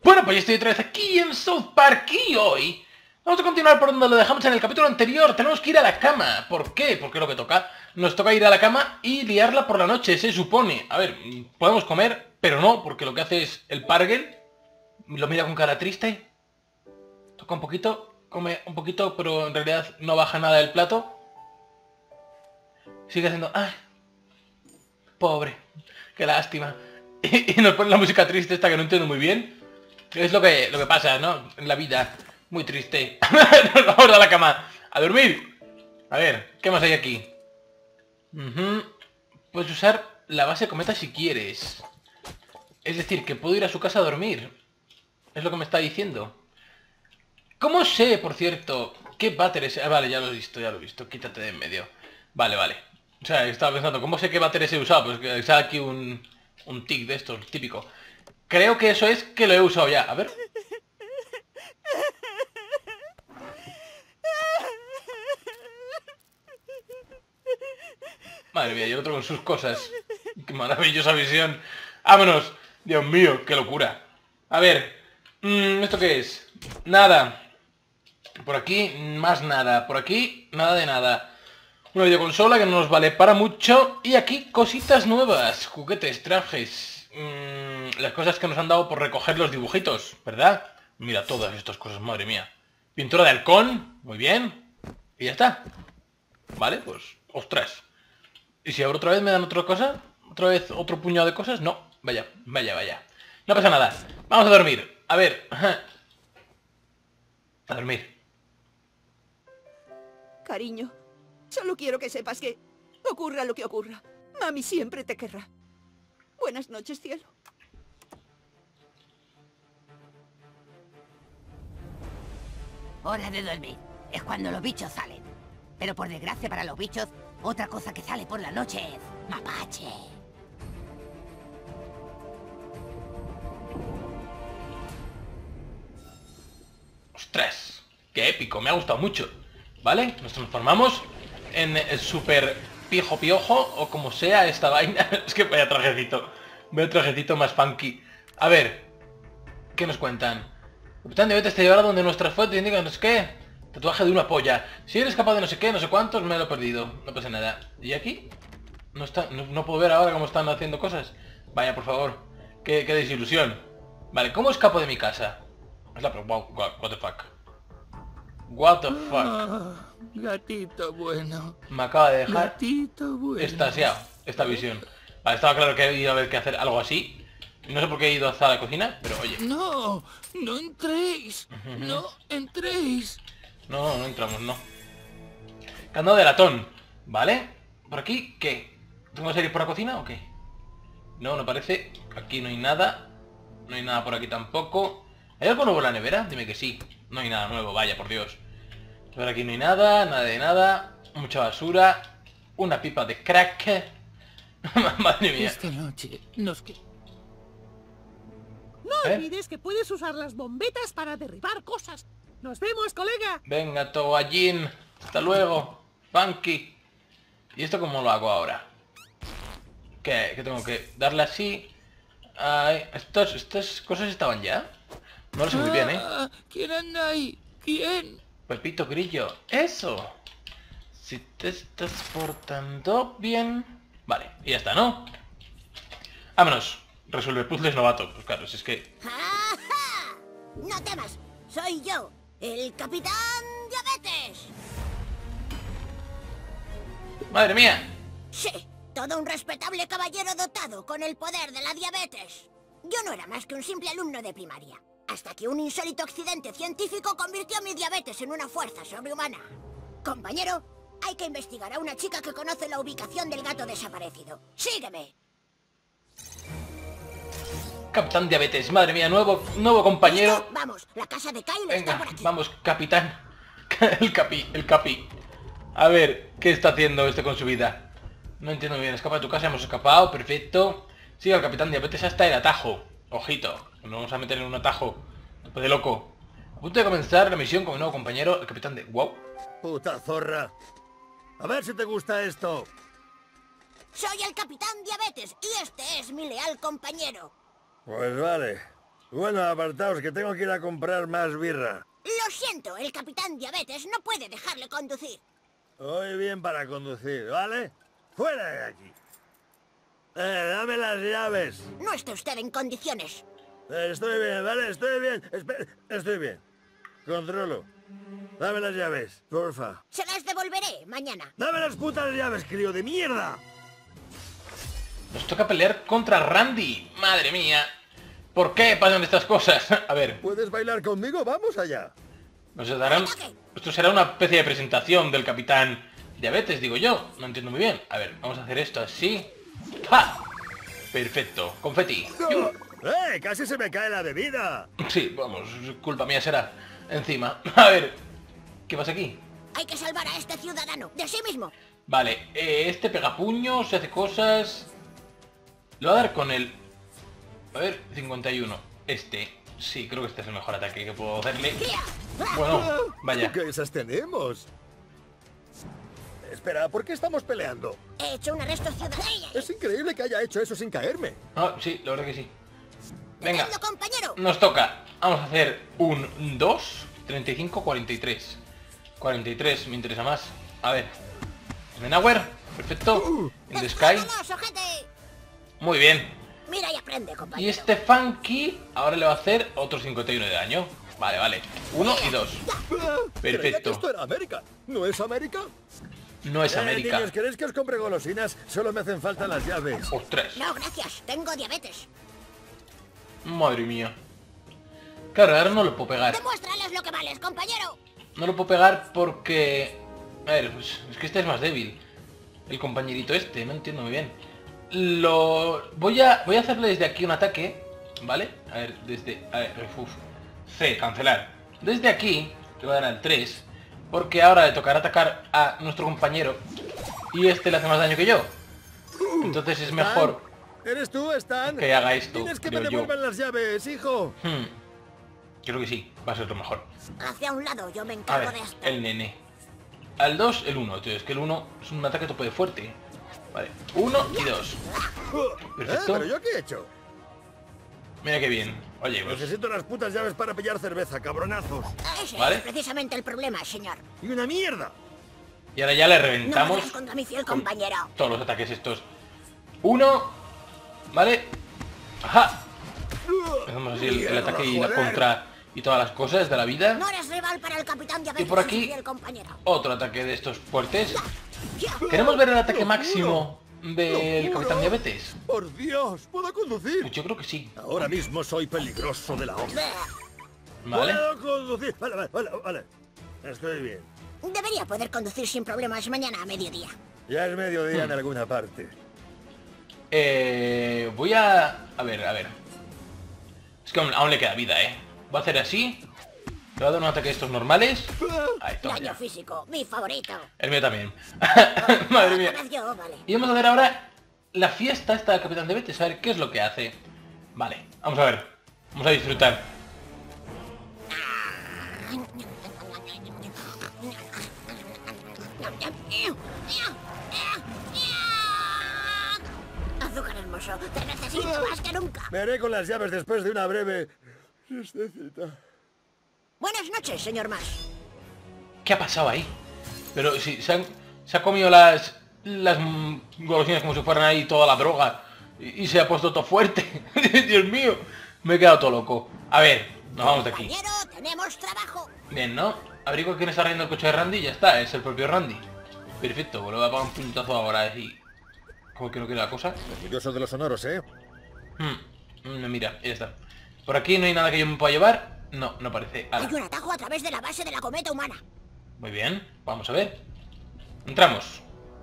Bueno, pues ya estoy otra vez aquí en South Park y hoy vamos a continuar por donde lo dejamos en el capítulo anterior. Tenemos que ir a la cama. ¿Por qué? Porque lo que toca. Nos toca ir a la cama y liarla por la noche, se supone. A ver, podemos comer, pero no, porque lo que hace es el Pargel. Lo mira con cara triste. Toca un poquito, come un poquito, pero en realidad no baja nada del plato. Sigue haciendo... ¡ay! Pobre. Qué lástima. Y nos pone la música triste esta que no entiendo muy bien. Es lo que pasa, ¿no? En la vida. Muy triste. Nos vamos a la cama. A dormir. A ver, ¿qué más hay aquí? Puedes usar la base cometa si quieres. Es decir, que puedo ir a su casa a dormir. Es lo que me está diciendo. ¿Cómo sé, por cierto, qué váteres... Ah, vale, ya lo he visto. Quítate de en medio. Vale. O sea, estaba pensando, ¿cómo sé qué váteres he usado? Pues que sale aquí un tic de estos, típico. Creo que eso es que lo he usado ya. A ver. Madre mía, y el otro con sus cosas. Qué maravillosa visión. ¡Vámonos! Dios mío, qué locura. A ver. ¿Esto qué es? Nada. Por aquí, más nada. Por aquí, nada de nada. Una videoconsola que no nos vale para mucho. Y aquí, cositas nuevas. Juguetes, trajes. Las cosas que nos han dado por recoger los dibujitos, ¿verdad? Mira, todas estas cosas, madre mía. Pintura de halcón, muy bien. Y ya está. Vale, pues, ostras. ¿Y si ahora otra vez me dan otra cosa? ¿Otra vez otro puñado de cosas? No, vaya. No pasa nada. Vamos a dormir. A ver. A dormir. Cariño, solo quiero que sepas que, ocurra lo que ocurra, mami siempre te querrá. Buenas noches, cielo. Hora de dormir. Es cuando los bichos salen. Pero por desgracia para los bichos, otra cosa que sale por la noche es mapache. ¡Ostras! ¡Qué épico! Me ha gustado mucho. ¿Vale? Nos transformamos en el super piojo o como sea esta vaina. Es que vaya trajecito. Vaya trajecito más funky. A ver. ¿Qué nos cuentan? Capitán Diabetes te llevará donde nuestras fuentes indican no sé qué. Tatuaje de una polla. Si eres capaz de no sé qué, no sé cuántos, me lo he perdido. No pasa nada. ¿Y aquí? No está, no puedo ver ahora cómo están haciendo cosas. Vaya, por favor. Qué desilusión. Vale, ¿cómo escapo de mi casa? Es la pregunta. Wow, what the fuck. What the fuck. Gatito bueno. Me acaba de dejar Gatito bueno. extasiado esta visión. Vale, estaba claro que iba a haber que hacer algo así. No sé por qué he ido hasta la cocina, pero oye. No, no entréis. No entréis. No entramos, no. Candado de latón, ¿vale? ¿Por aquí qué? ¿Tengo que salir por la cocina o qué? No parece. Aquí no hay nada. No hay nada por aquí tampoco. ¿Hay algo nuevo en la nevera? Dime que sí. No hay nada nuevo, vaya, por Dios. Por aquí no hay nada, nada de nada. Mucha basura. Una pipa de crack. Madre mía. Esta noche nos que... No olvides que puedes usar las bombetas para derribar cosas. ¡Nos vemos, colega! Venga, Toallín. Hasta luego. Funky. ¿Y esto cómo lo hago ahora? ¿Qué? ¿Que tengo que darle así? Ay, ¿estas cosas estaban ya? No lo sé muy bien, ¿eh? ¿Quién anda ahí? ¿Quién? Pepito Grillo. ¡Eso! Si te estás portando bien... Vale, y ya está, ¿no? Vámonos. Resuelve puzzles novato. Pues claro, si es que... ¡Ja, ja! No temas, soy yo, el Capitán Diabetes. ¡Madre mía! Sí, todo un respetable caballero dotado con el poder de la diabetes. Yo no era más que un simple alumno de primaria, hasta que un insólito accidente científico convirtió a mi diabetes en una fuerza sobrehumana. Compañero, hay que investigar a una chica que conoce la ubicación del gato desaparecido. ¡Sígueme! Capitán Diabetes, madre mía, nuevo compañero. ¿Listo? Vamos, la casa de Kyle está Venga, por aquí. vamos, capitán. El capi. A ver, ¿qué está haciendo este con su vida? No entiendo muy bien. Escapa de tu casa, hemos escapado, perfecto. Sigue al Capitán Diabetes hasta el atajo. Ojito, nos vamos a meter en un atajo. Tope de loco. A punto de comenzar la misión con mi nuevo compañero, el Capitán de... ¡Wow! Puta zorra. A ver si te gusta esto. Soy el Capitán Diabetes y este es mi leal compañero. Pues vale. Bueno, apartaos, que tengo que ir a comprar más birra. Lo siento, el capitán Diabetes no puede dejarle conducir. Voy bien para conducir, ¿vale? ¡Fuera de aquí! Dame las llaves. No está usted en condiciones. Estoy bien, ¿vale? Estoy bien. Estoy bien. Controlo. Dame las llaves, porfa. Se las devolveré mañana. ¡Dame las putas llaves, crío de mierda! Nos toca pelear contra Randy. Madre mía. ¿Por qué pasan estas cosas? A ver, ¿Puedes bailar conmigo? ¡Vamos allá! esto será una especie de presentación del capitán Diabetes, digo yo. No entiendo muy bien. A ver, vamos a hacer esto así. ¡Ja! Perfecto. Confeti. ¡Casi se me cae la bebida! Sí, vamos, culpa mía será. Encima. A ver, ¿qué pasa aquí? Hay que salvar a este ciudadano de sí mismo. Vale, este pega puños, se hace cosas. Lo voy a dar con el... A ver, 51. Sí, creo que este es el mejor ataque que puedo hacerle. Bueno, vaya. ¿Qué esas tenemos? Espera, ¿por qué estamos peleando? He hecho un arresto ciudadano. Es increíble que haya hecho eso sin caerme. Ah, sí, la verdad que sí. Venga, Detenlo, compañero. nos toca. Vamos a hacer un 2, 35, 43. 43 me interesa más. A ver. Menauer, perfecto. In the Sky. ¡Vámonos, ojete! Muy bien. Mira y aprende, compañero. Y este Funky ahora le va a hacer otro 51 de daño. Vale, vale. 1 y 2. Creía que Perfecto. esto era América. ¿No es América? No es América. Niños, ¿queréis que os compre golosinas? Solo me hacen falta las llaves. Ostras. No, gracias. Tengo diabetes. Madre mía. Claro, ahora no lo puedo pegar. Demuéstrales lo que vales, compañero. No lo puedo pegar porque... A ver, pues es que este es más débil. El compañerito este, no entiendo muy bien. Voy a hacerle desde aquí un ataque, ¿vale? A ver, desde... A ver, C, cancelar. Desde aquí, le voy a dar al 3, porque ahora le tocará atacar a nuestro compañero y este le hace más daño que yo. Entonces es mejor ¿Eres tú, Stan? que haga esto, Tienes que me creo yo. devuelvan las llaves, hijo. Creo que sí, va a ser lo mejor. Hacia un lado, yo me A encargo ver, de esto. el nene. Al 2, el 1. Entonces, que el 1 es un ataque tope de fuerte. Vale, 1 y 2. Perfecto. ¿Pero yo qué he hecho? Mira qué bien. Oye, pues... Necesito las putas llaves para pillar cerveza, cabronazos. Ese ¿Vale? es precisamente el problema, señor. ¡Y una mierda! Y ahora ya le No reventamos me das contra mi fiel con compañero. todos los ataques estos. 1. Vale. Ajá. Hacemos así el ataque y la Joder. contra y todas las cosas de la vida. No eres rival para el capitán Diabetes. Y por aquí- su fiel compañero. Otro ataque de estos fuertes. Ya. ¿Queremos ver el ataque máximo del Capitán Diabetes? ¡Por Dios! ¿Puedo conducir? Pues yo creo que sí. Ahora mismo soy peligroso de la hostia. Vale. ¡Puedo conducir! Vale. Estoy bien. Debería poder conducir sin problemas mañana a mediodía. Ya es mediodía en alguna parte. Voy a... A ver. Es que aún le queda vida, ¿eh? Voy a hacer así. Le voy a dar un ataque de estos normales. Ahí, toma Daño ya. físico, mi favorito. El mío también. Madre mía. Otra vez yo, vale. Y vamos a ver ahora la fiesta esta del Capitán Diabetes. A ver qué es lo que hace. Vale, vamos a ver. Vamos a disfrutar. Azúcar hermoso, te necesito más que nunca. Me haré con las llaves después de una breve siestecita. Buenas noches, señor Marsh. ¿Qué ha pasado ahí? Pero si se ha comido las golosinas como si fueran ahí toda la droga y se ha puesto todo fuerte. Dios mío, me he quedado todo loco. A ver, nos vamos de aquí. Compañero, tenemos trabajo. Bien, ¿no? Abrigo quién está rayando el coche de Randy y ya está, es el propio Randy. Perfecto, pues le voy a pagar un puntazo ahora así. Como que no quiere la cosa. Orgulloso de los sonoros, ¿eh? Mira, ya está. Por aquí no hay nada que yo me pueda llevar. No, no parece. Hay Ala. un atajo a través de la base de la cometa humana. Muy bien, vamos a ver. Entramos.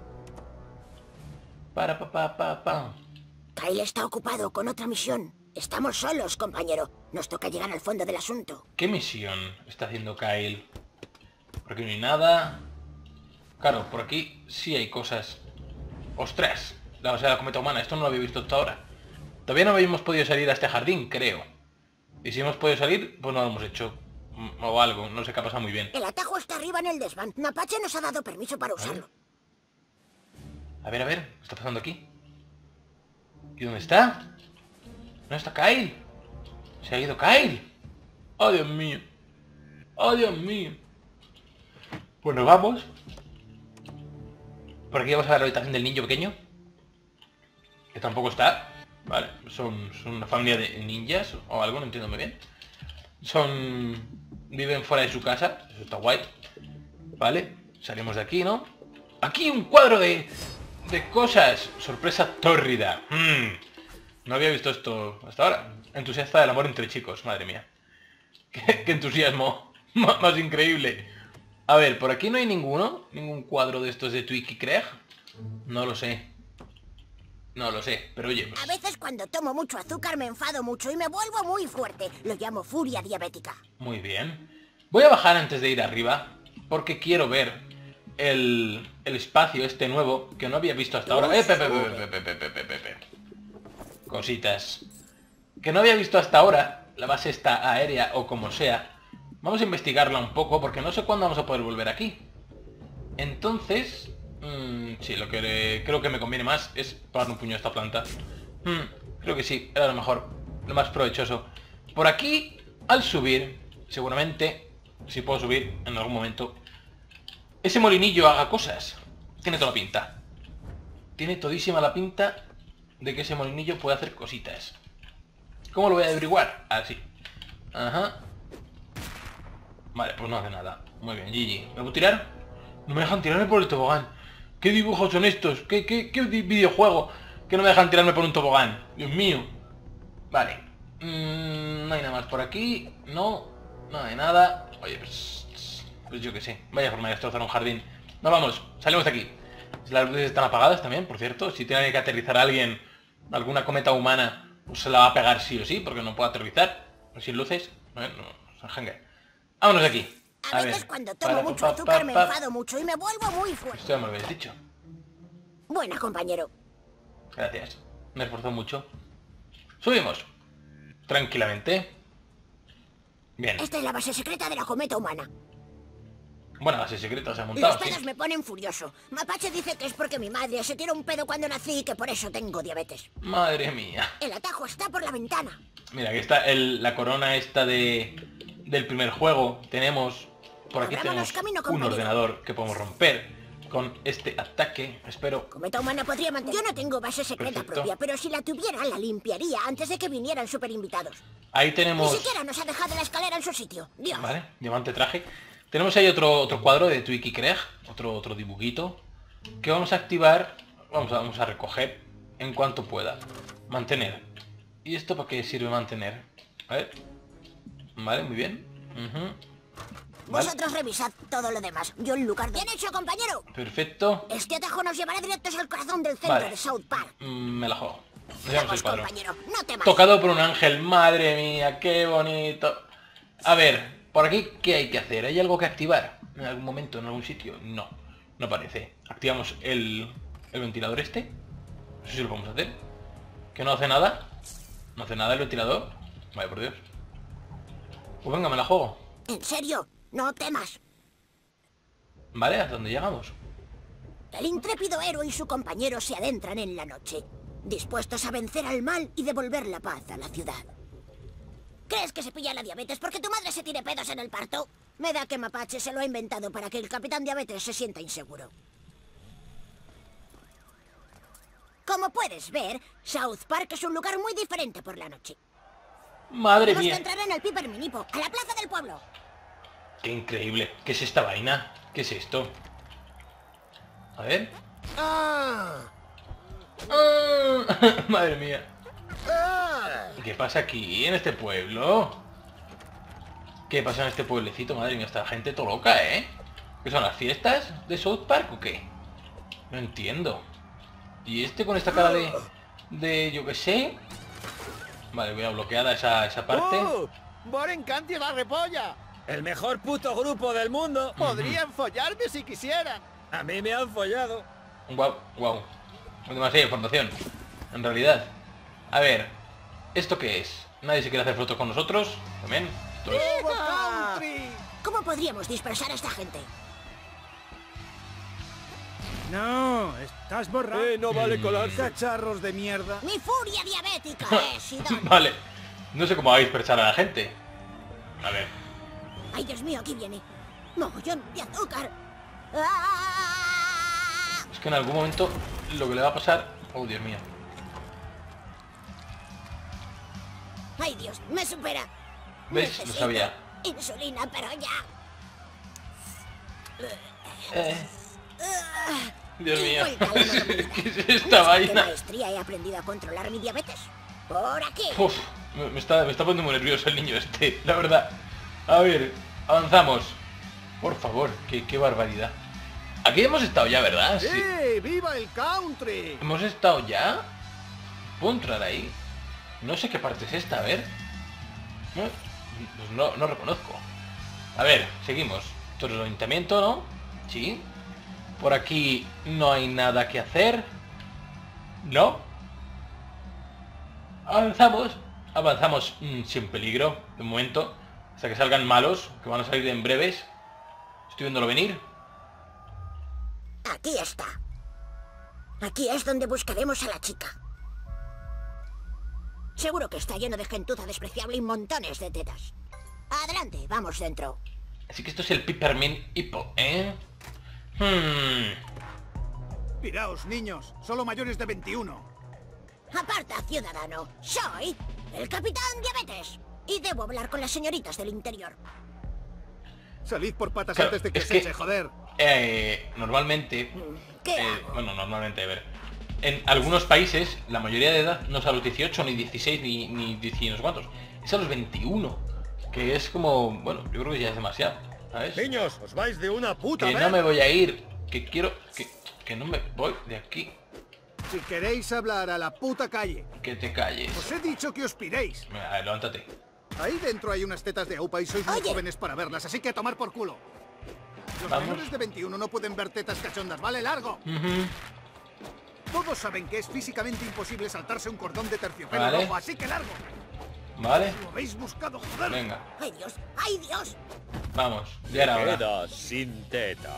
Pa. Kyle está ocupado con otra misión. Estamos solos, compañero. Nos toca llegar al fondo del asunto. ¿Qué misión está haciendo Kyle? Por aquí no hay nada. Claro, por aquí sí hay cosas. ¡Ostras! La base de la cometa humana, esto no lo había visto hasta ahora. Todavía no habíamos podido salir a este jardín, creo. Y si hemos podido salir, pues no lo hemos hecho. O algo, no sé qué ha pasado muy bien. El atajo está arriba en el desván. Mapache nos ha dado permiso para usarlo. A ver, ¿qué está pasando aquí? ¿Y dónde está? ¿Dónde está Kyle? Se ha ido Kyle. Oh, Dios mío. Oh, Dios mío. Pues nos vamos. Por aquí vamos a ver la habitación del niño pequeño. Que tampoco está. Vale, son una familia de ninjas o algo, no entiendo muy bien. Viven fuera de su casa. Eso está guay. Vale, salimos de aquí, ¿no? Aquí un cuadro de cosas. Sorpresa tórrida. No había visto esto hasta ahora. Entusiasta del amor entre chicos, madre mía. Qué entusiasmo más increíble. A ver, por aquí no hay ningún cuadro de estos de Twig y Craig. No lo sé. No lo sé, pero oye, pues... A veces cuando tomo mucho azúcar me enfado mucho y me vuelvo muy fuerte. Lo llamo furia diabética. Muy bien. Voy a bajar antes de ir arriba, porque quiero ver el espacio este nuevo que no había visto hasta ahora. Cositas. Que no había visto hasta ahora, la base está aérea o como sea. Vamos a investigarla un poco porque no sé cuándo vamos a poder volver aquí. Entonces, sí, lo que creo que me conviene más es pagarle un puño a esta planta. Creo que sí, era lo mejor, lo más provechoso. Por aquí, al subir, seguramente, si puedo subir en algún momento, ese molinillo haga cosas. Tiene toda la pinta. Tiene todísima la pinta de que ese molinillo puede hacer cositas. ¿Cómo lo voy a averiguar? Así. Ajá. Vale, pues no hace nada. Muy bien, GG. ¿Me puedo tirar? No me dejan tirarme por el tobogán. ¿Qué dibujos son estos? ¿Qué videojuego que no me dejan tirarme por un tobogán? Dios mío. Vale. No hay nada más por aquí. No hay nada. Oye, pues yo qué sé. Vaya forma de destrozar un jardín. Nos vamos. Salimos de aquí. Las luces están apagadas también, por cierto. Si tiene que aterrizar alguien, alguna cometa humana, pues se la va a pegar sí o sí, porque no puede aterrizar. Sin luces. No, vámonos de aquí. A veces cuando tomo mucho azúcar me enfado mucho y me vuelvo muy fuerte. Esto ya me lo habéis dicho. Buena, compañero. Gracias. Me esforzó mucho. Subimos. Tranquilamente. Bien. Esta es la base secreta de la cometa humana. Buena base secreta se ha montado, Los pedos sí. me ponen furioso. Mapache dice que es porque mi madre se tiró un pedo cuando nací y que por eso tengo diabetes. Madre mía. El atajo está por la ventana. Mira, aquí está la corona esta del primer juego. Tenemos... Por aquí Abrámonos tenemos camino, un compañero. ordenador que podemos romper con este ataque. Espero... Cometa humana podría mantener... Yo no tengo base secreta Perfecto. propia, pero si la tuviera, la limpiaría antes de que vinieran super invitados. Ahí Ni tenemos... siquiera nos ha dejado la escalera en su sitio. Dios. Vale, diamante traje. Tenemos ahí otro cuadro de Twig y Craig. Otro dibujito. Que vamos a activar. Vamos a recoger en cuanto pueda. Mantener. ¿Y esto para qué sirve mantener? A ver. Vale, muy bien. Vale. Vosotros revisad todo lo demás. Yo en lugar de... ¡Bien hecho, compañero! Perfecto. Este atajo nos llevará directos al corazón del centro Vale. de South Park. Me la juego. Nos llevamos el Vamos, cuadro. compañero, no temas. Tocado por un ángel. Madre mía, qué bonito. A ver, por aquí, ¿qué hay que hacer? ¿Hay algo que activar? ¿En algún momento, en algún sitio? No, no parece. Activamos el ventilador este. No sé si lo podemos hacer. ¿Que no hace nada? ¿No hace nada el ventilador? Vaya por Dios. Pues venga, me la juego. ¿En serio? No temas. Vale, ¿hasta dónde llegamos? El intrépido héroe y su compañero se adentran en la noche, dispuestos a vencer al mal y devolver la paz a la ciudad. ¿Crees que se pilla la diabetes porque tu madre se tire pedos en el parto? Me da que Mapache se lo ha inventado para que el Capitán Diabetes se sienta inseguro. Como puedes ver, South Park es un lugar muy diferente por la noche. Madre Tenemos que mía. entrar en el Piper Minipo, a la plaza del pueblo. Qué increíble. ¿Qué es esta vaina? ¿Qué es esto? A ver. Madre mía. ¿Qué pasa aquí en este pueblo? ¿Qué pasa en este pueblecito? Madre mía, esta gente todo loca, ¿eh? ¿Qué son las fiestas de South Park o qué? No entiendo. ¿Y este con esta cara de yo qué sé? Vale, voy a bloquear esa parte. ¡Boren Canti la repolla! El mejor puto grupo del mundo. Podrían follarme si quisieran. A mí me han follado. Guau. Demasiada información. En realidad. A ver. ¿Esto qué es? Nadie se quiere hacer fotos con nosotros. También. Esto es... ¡Viva Country! ¿Cómo podríamos dispersar a esta gente? No, estás borrado. No vale colarse. Cacharros de mierda. ¡Mi furia diabética es idónea! Vale. No sé cómo va a dispersar a la gente. A ver. ¡Ay, Dios mío, aquí viene! ¡Mogollón de azúcar! ¡Ah! Es que en algún momento lo que le va a pasar... Oh, Dios mío. ¡Ay, Dios! ¡Me supera! ¿Ves? Necesito Lo sabía. insulina, pero ya. Dios mío. Igual que la normalidad. ¿Qué es ¿Sabes esta qué vaina? maestría he aprendido a controlar mi diabetes? ¡Por aquí! Uf, me está poniendo muy nervioso el niño este, la verdad. A ver, avanzamos. Por favor, qué barbaridad. Aquí hemos estado ya, ¿verdad? Sí. ¡Sí! ¡Viva el country! ¿Hemos estado ya? ¿Puedo entrar ahí? No sé qué parte es esta, a ver. Pues no reconozco. A ver, seguimos. Esto es el ayuntamiento, ¿no? Sí. Por aquí no hay nada que hacer. ¿No? Avanzamos sin peligro, de momento. Hasta que salgan malos, que van a salir en breves. Estoy viéndolo venir. Aquí está. Aquí es donde buscaremos a la chica. Seguro que está lleno de gentuza despreciable y montones de tetas. Adelante, vamos dentro. Así que esto es el Peppermint Hippo, ¿eh? Piraos, niños. Solo mayores de 21. Aparta, ciudadano. Soy el Capitán Diabetes. Y debo hablar con las señoritas del interior. Salid por patas Claro, antes de que es se que- eche, joder. Normalmente... ¿Qué hago? bueno, normalmente, a ver. En algunos países, la mayoría de edad no es a los 18, ni 16, ni 10 y no sé cuántos. Es a los 21. Que es como... Bueno, yo creo que ya es demasiado, ¿sabes? Niños, os vais de una puta Que vez. no me voy a ir. Que quiero... Que no me voy de aquí. Si queréis hablar a la puta calle, Que te calles. os he dicho que os piréis. A ver, levántate. Ahí dentro hay unas tetas de AUPA y sois muy Oye. jóvenes para verlas, así que a tomar por culo. Los Vamos. menores de 21 no pueden ver tetas cachondas, ¿vale? ¡Largo! Ujú. Todos saben que es físicamente imposible saltarse un cordón de terciopelo Vale. rojo, así que largo. Vale. Lo habéis buscado, joder. Venga, ¡Ay, Dios! ¡Ay, Dios! vamos. Ya era hora. Quedas sin tetas.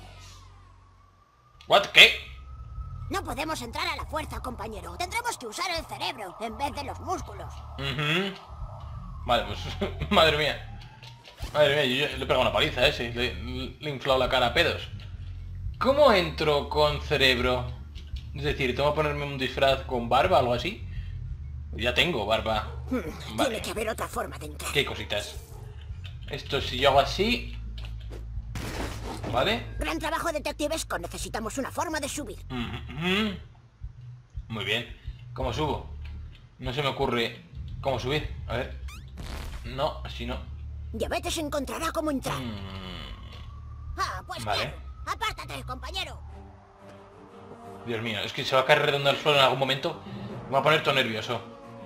¿What? ¿Qué? No podemos entrar a la fuerza, compañero. Tendremos que usar el cerebro en vez de los músculos. Ujú. Vale, pues... madre mía. Madre mía, yo le he pegado una paliza a ese. Le he inflado la cara a pedos. ¿Cómo entro con cerebro? Es decir, ¿tengo que ponerme un disfraz con barba o algo así? Ya tengo barba. Tiene Vale. que haber otra forma de entrar. ¿Qué cositas? Esto si yo hago así... ¿Vale? Gran trabajo, detectivesco. Necesitamos una forma de subir. Ujú. Muy bien. ¿Cómo subo? No se me ocurre cómo subir. A ver. No, así no. Diabetes encontrará cómo entrar. Ah, pues Vale. bien. Apártate, compañero. Dios mío, es que se va a caer redondo al suelo en algún momento. Me va a poner todo nervioso.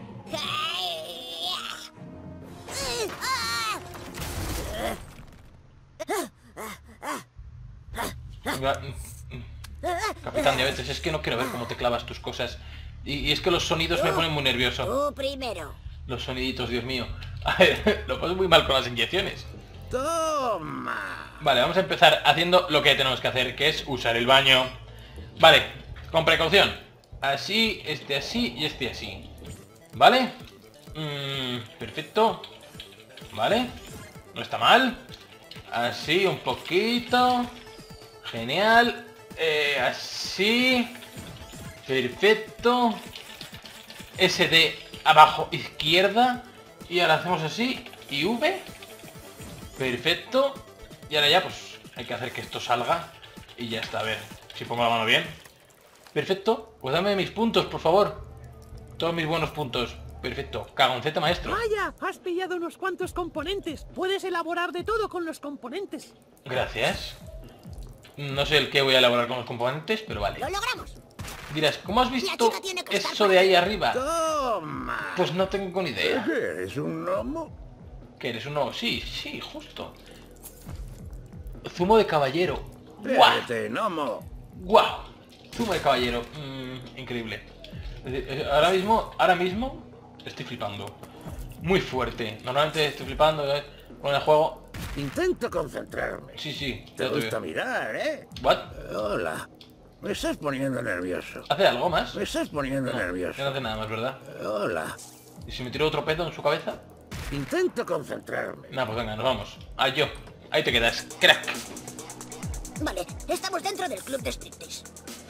Venga, Capitán Diabetes, es que no quiero ver cómo te clavas tus cosas. Y es que los sonidos me ponen muy nervioso. Tú primero. Los soniditos, Dios mío. A ver, lo paso muy mal con las inyecciones. Toma. Vale, vamos a empezar haciendo lo que tenemos que hacer, que es usar el baño. Vale, con precaución. Así, este así y este así. ¿Vale? Perfecto. Vale. No está mal. Así, un poquito. Genial. Así. Perfecto. S de abajo izquierda. Y ahora hacemos así. Y V. Perfecto. Y ahora ya pues hay que hacer que esto salga. Y ya está, a ver si pongo la mano bien. Perfecto. Pues dame mis puntos, por favor. Todos mis buenos puntos. Perfecto. Cagonceta, maestro. Vaya, has pillado unos cuantos componentes. Puedes elaborar de todo con los componentes. Gracias. No sé el que voy a elaborar con los componentes, pero vale. Lo logramos. Dirás, ¿cómo has visto chica tiene que estar eso por de ahí aquí. arriba? Toma. Pues no tengo ni idea. ¿Qué eres, un gnomo? ¿Qué eres uno? Sí, sí, justo. Zumo de caballero. ¡Guau! Vete, gnomo. ¡Guau! Zumo de caballero. Increíble. Ahora mismo estoy flipando. Muy fuerte. Normalmente estoy flipando con el juego. Intento concentrarme. Sí, sí. Te ya gusta veo. mirar, ¿eh? ¿What? Hola. Me estás poniendo nervioso. ¿Hace algo más? Me estás poniendo Que no nervioso. hace nada más, ¿verdad? Hola. ¿Y si me tiro otro pedo en su cabeza? Intento concentrarme. Nah, pues venga, nos vamos. Yo. Ahí te quedas, crack. Vale, estamos dentro del club de striptease.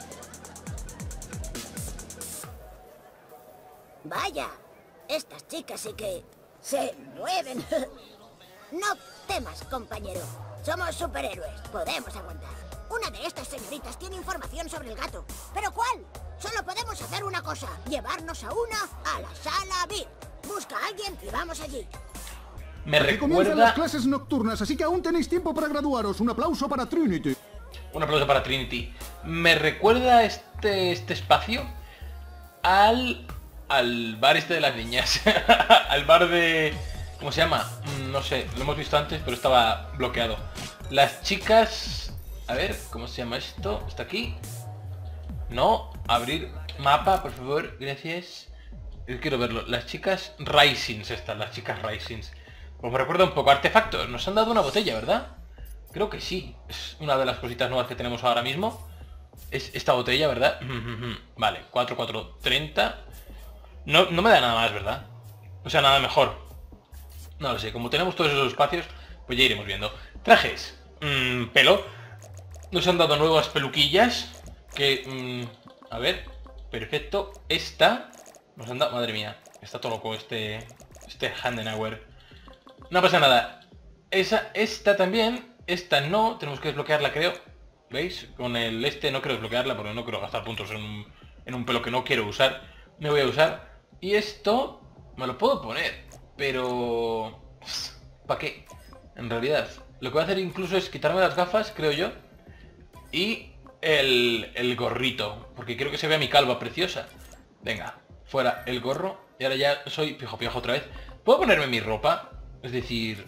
Vaya, estas chicas sí que se mueven. No temas, compañero. Somos superhéroes, podemos aguantar. Una de estas señoritas tiene información sobre el gato. ¿Pero cuál? Solo podemos hacer una cosa. Llevarnos a una a la sala VIP. Busca a alguien y vamos allí. Me Que comienzan las recuerda... clases nocturnas, así que aún tenéis tiempo para graduaros. Un aplauso para Trinity. Un aplauso para Trinity. Me recuerda este espacio al bar este de las niñas. Al bar de... ¿Cómo se llama? No sé, lo hemos visto antes, pero estaba bloqueado. Las chicas... A ver, ¿cómo se llama esto? ¿Está aquí? No, abrir mapa, por favor, gracias. Yo quiero verlo. Las chicas Risings estas, las chicas Risings. Pues me recuerda un poco. Artefactos. Nos han dado una botella, ¿verdad? Creo que sí. Es una de las cositas nuevas que tenemos ahora mismo. Es esta botella, ¿verdad? Vale, 4,430. No me da nada más, ¿verdad? O sea, nada mejor. No lo sé. Como tenemos todos esos espacios, pues ya iremos viendo. Trajes. Pelo. Nos han dado nuevas peluquillas. Que... a ver. Perfecto. Esta... Nos han dado... Madre mía. Está todo loco este Handenauer. No pasa nada. Esta también. Esta no. Tenemos que desbloquearla, creo. ¿Veis? Con el no quiero desbloquearla porque no quiero gastar puntos en un pelo que no quiero usar. Me voy a usar. Y esto... Me lo puedo poner. Pero... ¿para qué? En realidad. Lo que voy a hacer incluso es quitarme las gafas, creo yo. Y el gorrito. Porque quiero que se vea mi calva preciosa. Venga. Fuera el gorro. Y ahora ya soy pijo otra vez. ¿Puedo ponerme mi ropa? Es decir...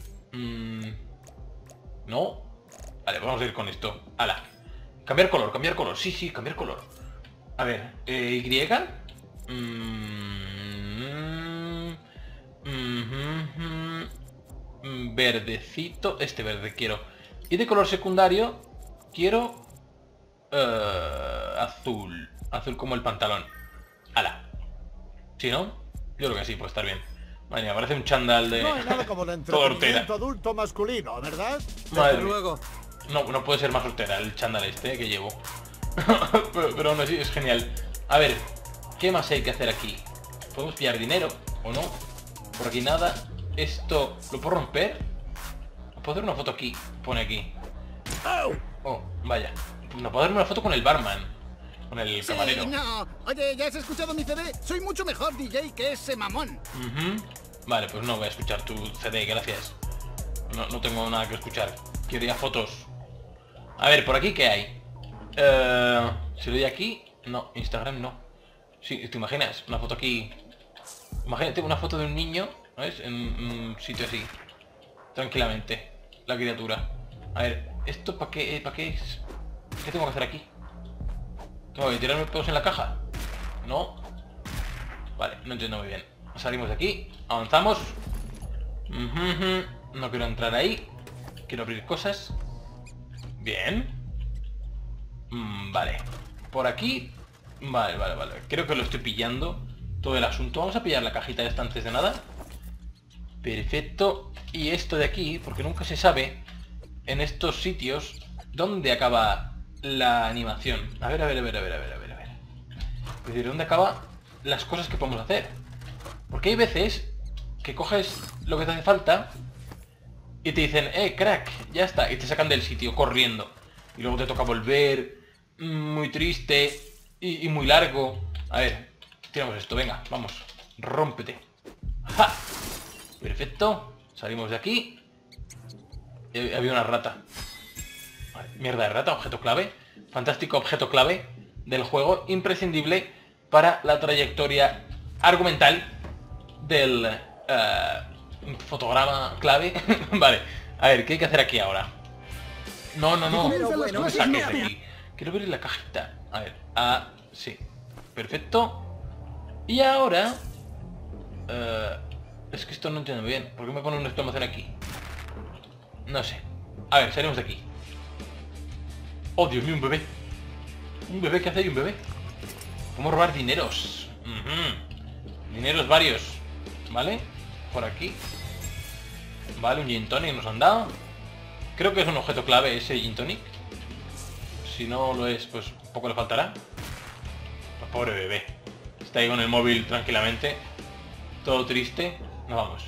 no. Vale, vamos a ir con esto. Hala. Cambiar color. Sí, cambiar color. A ver. Y. Verdecito. Este verde quiero. Y de color secundario quiero... azul. Azul como el pantalón. Hala. ¿Sí, no? Yo creo que sí, puede estar bien. Madre mía, parece un chándal de... No hay nada como el todo hortera. entretenimiento adulto masculino, ¿verdad? Madre mía. No puede ser más hortera el chándal este que llevo. pero aún así es genial. A ver, ¿qué más hay que hacer aquí? ¿Podemos pillar dinero o no? Por aquí nada. Esto... ¿lo puedo romper? ¿Puedo hacer una foto aquí? Pone aquí. Oh, vaya. No puedo hacerme una foto con el barman. Con el camarero. No. Oye, ¿ya has escuchado mi CD? Soy mucho mejor DJ que ese mamón. Vale, pues no voy a escuchar tu CD, gracias. No tengo nada que escuchar. Quiero ya fotos. A ver, ¿por aquí qué hay? Si lo doy aquí... No, Instagram no. Sí, ¿te imaginas? Una foto aquí... Imagínate una foto de un niño, ¿sabes? En un sitio así. Tranquilamente. La criatura. A ver, ¿esto para qué es? ¿Qué tengo que hacer aquí? ¿Tengo que tirarme pedos en la caja? No. Vale, no entiendo muy bien. Salimos de aquí. Avanzamos. No quiero entrar ahí. Quiero abrir cosas. Bien. Vale. Por aquí. Vale. Creo que lo estoy pillando todo el asunto. Vamos a pillar la cajita esta antes de nada. Perfecto. Y esto de aquí, porque nunca se sabe en estos sitios dónde acaba la animación. A ver. Es decir, ¿dónde acaba las cosas que podemos hacer? Porque hay veces que coges lo que te hace falta y te dicen, crack, ya está, y te sacan del sitio corriendo. Y luego te toca volver, muy triste y muy largo. A ver, tiramos esto, venga, vamos, rómpete. ¡Ja! Perfecto, salimos de aquí. Había una rata. Vale, mierda de rata, objeto clave. Fantástico objeto clave del juego, imprescindible para la trayectoria argumental del fotograma clave. Vale, a ver, ¿qué hay que hacer aquí ahora? No. Me saques de aquí. Quiero ver la cajita. A ver, sí. Perfecto. Y ahora... es que esto no entiendo bien. ¿Por qué me pone una exclamación aquí? No sé. A ver, salimos de aquí. Oh, Dios mío, un bebé. ¿Un bebé? ¿Qué hace ahí un bebé? Podemos robar dineros. Dineros varios. ¿vale? Por aquí. Vale, un gin tonic nos han dado. Creo que es un objeto clave ese gin tonic. Si no lo es, pues un poco le faltará. Pues pobre bebé. Está ahí con el móvil tranquilamente. Todo triste. Nos vamos.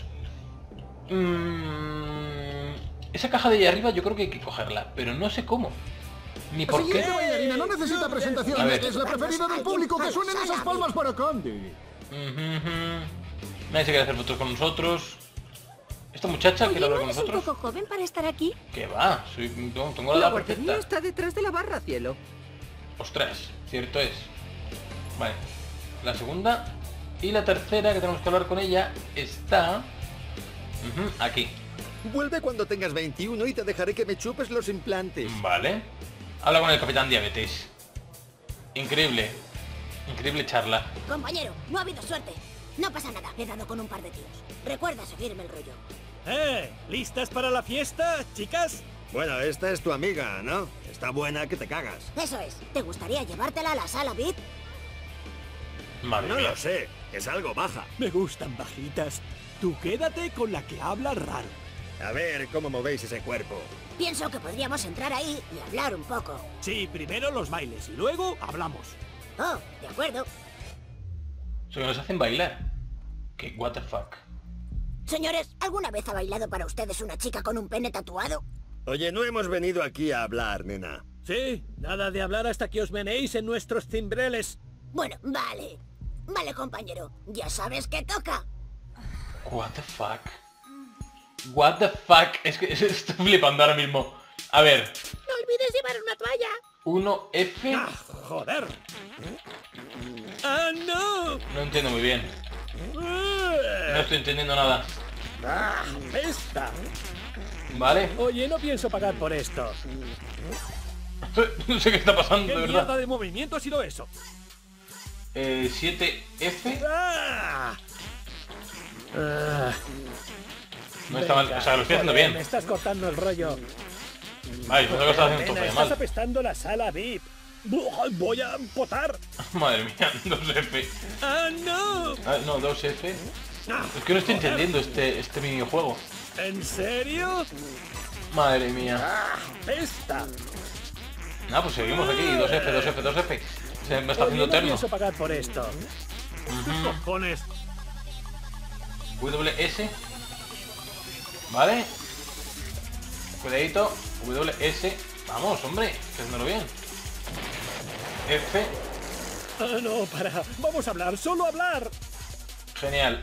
Esa caja de ahí arriba yo creo que hay que cogerla, pero no sé cómo. Ni por qué. Siguiente bailarina no necesita A presentación. ver. Es la preferida del público. Que suenen esas palmas para Candy. Nadie se quiere hacer fotos con nosotros. Esta muchacha quiere hablar con ¿Es un nosotros. poco joven para estar aquí? ¿Qué va? Tengo la La edad guardería perfecta. está detrás de la barra, cielo. Ostras, cierto es. Vale, la segunda. Y la tercera, que tenemos que hablar con ella, está... aquí. Vuelve cuando tengas 21 y te dejaré que me chupes los implantes. Vale. Habla con el Capitán Diabetes. Increíble. Increíble charla. Compañero, no ha habido suerte. No pasa nada, he dado con un par de tíos. Recuerda seguirme el rollo. ¿Listas para la fiesta, chicas? Bueno, esta es tu amiga, ¿no? Está buena que te cagas. Eso es. ¿Te gustaría llevártela a la sala VIP? Madre No mía. lo sé, es algo baja. Me gustan bajitas. Tú quédate con la que habla raro. A ver cómo movéis ese cuerpo. Pienso que podríamos entrar ahí y hablar un poco. Sí, primero los bailes y luego hablamos. Oh, de acuerdo. O sea, que nos hacen bailar. Que what the fuck. Señores, ¿alguna vez ha bailado para ustedes una chica con un pene tatuado? Oye, no hemos venido aquí a hablar, nena. Sí, nada de hablar hasta que os menéis en nuestros cimbreles. Bueno, vale. Vale, compañero. Ya sabes qué toca. What the fuck. What the fuck. Es que estoy flipando ahora mismo. A ver. No olvides llevar una toalla. 1F. ¡Ah, joder! ¡Ah, no! No entiendo muy bien. No estoy entendiendo nada. ¡Esta! Vale. Oye, no pienso pagar por esto. No sé qué está pasando, ¿Qué de mierda verdad. de movimiento ha sido eso? 7F. ¡Ah! No está mal. O sea, lo estoy haciendo Joder, bien. Me estás cortando el rollo. Vale, yo creo que estás haciendo todo Nena, de estás mal. apestando la sala VIP. Voy a potar. Madre mía, 2F. ¡Ah, no! Ah, no, 2F. Es que no estoy entendiendo este minijuego. ¿En serio? Madre mía. ¡Esta! Nada, pues seguimos aquí. 2F. Se me está haciendo Oye, no eterno. pienso pagar por esto. ¿Qué cojones? WS. Vale. Cuidadito. WS. Vamos, hombre. Que haciéndolo bien. F. Ah, no, para. Vamos a hablar, solo hablar. Genial.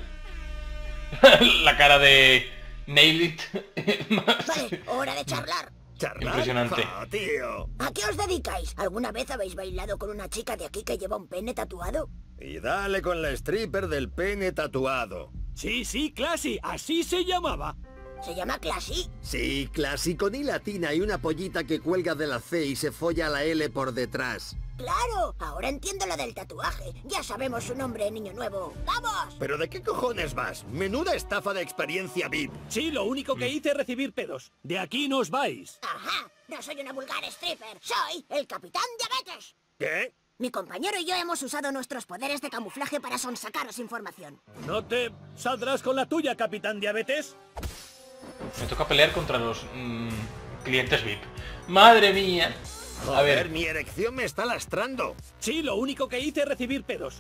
La cara de Nailed It. Vale, hora de charlar. ¿Charlar? Impresionante. ¡Ah, tío! ¿A qué os dedicáis? ¿Alguna vez habéis bailado con una chica de aquí que lleva un pene tatuado? Y dale con la stripper del pene tatuado. Sí, Classy, así se llamaba. ¿Se llama Classy? Sí, clásico ni latina y una pollita que cuelga de la C y se folla la L por detrás. ¡Claro! Ahora entiendo lo del tatuaje. Ya sabemos su nombre, niño nuevo. ¡Vamos! ¿Pero de qué cojones vas? Menuda estafa de experiencia VIP. Sí, lo único que hice es recibir pedos. De aquí no os vais. ¡Ajá! No soy una vulgar stripper. Soy el Capitán Diabetes. ¿Qué? Mi compañero y yo hemos usado nuestros poderes de camuflaje para sonsacaros información. ¿No te saldrás con la tuya, Capitán Diabetes? Me toca pelear contra los clientes VIP. Madre mía. A Joder, ver. mi erección me está lastrando. Sí, lo único que hice es recibir pedos.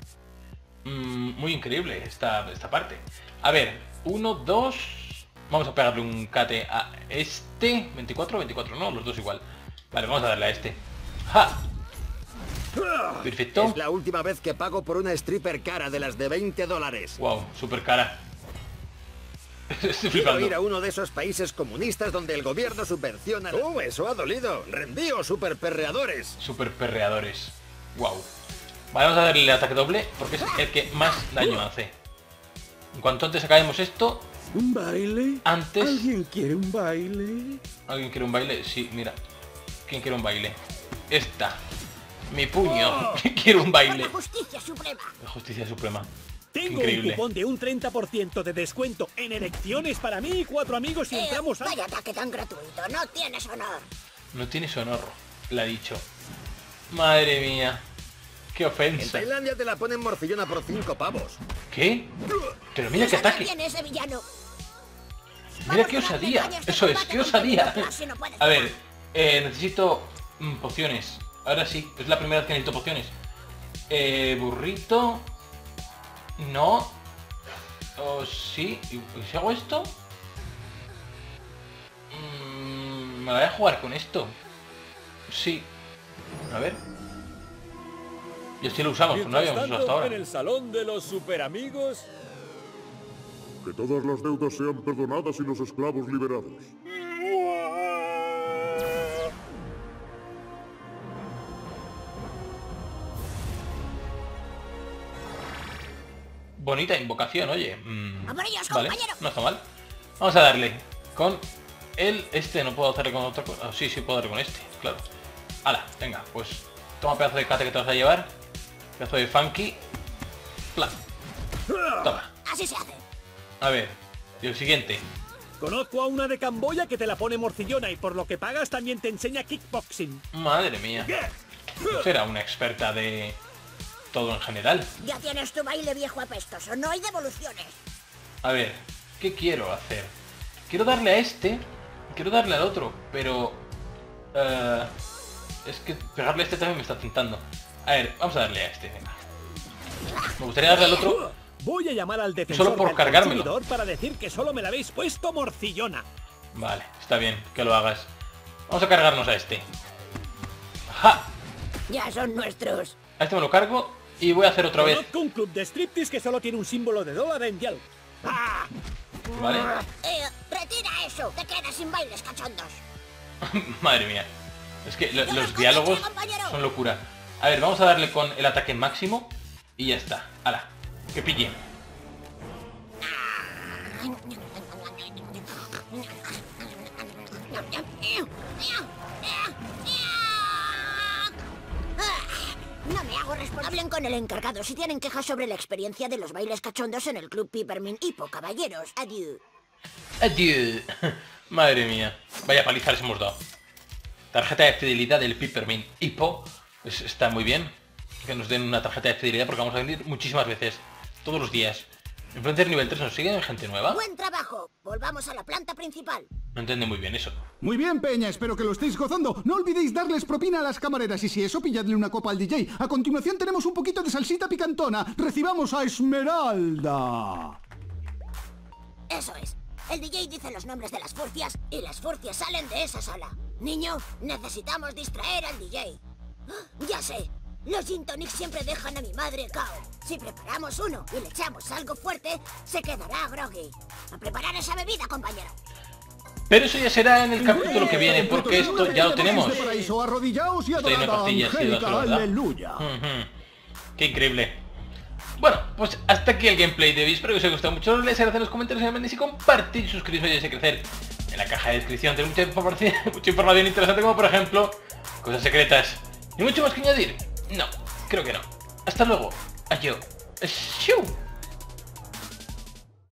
Muy increíble esta parte. A ver. 1, 2. Vamos a pegarle un cate a este. 24, no, los dos igual. Vale, vamos a darle a este. ¡Ja! Perfecto. Es la última vez que pago por una stripper cara de las de $20. Wow, super cara. Estoy Quiero flipando. ir a uno de esos países comunistas donde el gobierno subvenciona... eso ha dolido! ¡Rendíos, superperreadores! Super perreadores. Wow. Vale, vamos a darle el ataque doble porque es el que más daño hace. En cuanto antes acabemos esto, ¿Un baile? antes... ¿Alguien quiere un baile? ¿Alguien quiere un baile? Sí, mira. ¿Quién quiere un baile? Esta. Mi puño. Quiero un ¡Por baile. la justicia suprema! La justicia suprema. Tengo Increíble. un cupón de un 30% de descuento en erecciones para mí y 4 amigos y entramos a... Vaya ataque tan gratuito. No tienes honor. No tienes honor, le ha dicho. Madre mía. ¡Qué En ofensa! Tailandia te la ponen morcillona por 5 pavos. ¿Qué? Pero mira qué ataque. ¿Quién es ese villano? Mira qué osadía. Eso es, qué osadía. A ver, necesito pociones. Ahora sí, es la primera vez que necesito pociones. Burrito. No. O sí. ¿Y si hago esto? Me la voy a jugar con esto. Sí. A ver. Y así lo usamos, no lo habíamos usado hasta ahora. En el salón de los superamigos... Que todas las deudas sean perdonadas y los esclavos liberados. Bonita invocación, oye. ¡A por ellos, Vale, compañero! no está mal. Vamos a darle con el... Este no puedo hacerle con otra cosa. Sí, sí puedo darle con este, claro. Hala, venga, pues toma pedazo de cate que te vas a llevar. Pedazo de funky. Plan. Toma. Así se hace. A ver, y el siguiente. Conozco a una de Camboya que te la pone morcillona y por lo que pagas también te enseña kickboxing. Madre mía. Será una experta de todo en general. Ya tienes tu baile, viejo apestoso. No hay devoluciones. A ver, ¿qué quiero hacer? Quiero darle a este. Quiero darle al otro, pero... es que pegarle a este también me está tentando. A ver, vamos a darle a este, venga. Me gustaría darle al otro... Voy a llamar al defensor Solo por del cargármelo. consumidor para decir que solo me la habéis puesto morcillona. Vale, está bien, que lo hagas. Vamos a cargarnos a este. ¡Ja! Ya son nuestros. A este me lo cargo y voy a hacer otra vez. Conozco un club de striptease que solo tiene un símbolo de dólar en dial. ¡Ah! Vale. Retira eso. Te quedas sin bailes cachondos. Madre mía. Es que los diálogos son locura. A ver, vamos a darle con el ataque máximo y ya está. ¡Hala! Que pille. No me hago responsable. Hablen con el encargado si tienen quejas sobre la experiencia de los bailes cachondos en el Club Peppermint Hippo, caballeros. Adiós. Adiós. Madre mía. Vaya paliza les hemos dado. Tarjeta de fidelidad del Peppermint Hippo. Pues está muy bien que nos den una tarjeta de fidelidad porque vamos a venir muchísimas veces. Todos los días. Influencer nivel 3, ¿nos siguen gente nueva? Buen trabajo. Volvamos a la planta principal. No entiende muy bien eso. Muy bien, Peña, espero que lo estéis gozando. No olvidéis darles propina a las camareras y si eso, pilladle una copa al DJ. A continuación tenemos un poquito de salsita picantona. Recibamos a Esmeralda. Eso es. El DJ dice los nombres de las furcias y las furcias salen de esa sala. Niño, necesitamos distraer al DJ. ¡Ah! Ya sé. Los gin tonics siempre dejan a mi madre cao. Si preparamos uno y le echamos algo fuerte, se quedará groggy. A preparar esa bebida, compañero. Pero eso ya será en el capítulo que viene, porque esto ya lo tenemos. Arrodillaos y Estoy en adorad a pastillas, sí, Angélica, ¿verdad? aleluya. Qué increíble. Bueno, pues hasta aquí el gameplay de hoy. Espero que os haya gustado mucho. Les agradezco en los comentarios, y compartir, suscribiros y ayudarse a crecer. En la caja de descripción tenéis mucha información interesante, como por ejemplo cosas secretas. ¿Y mucho más que añadir? No, creo que no. Hasta luego. Adiós. Shoo.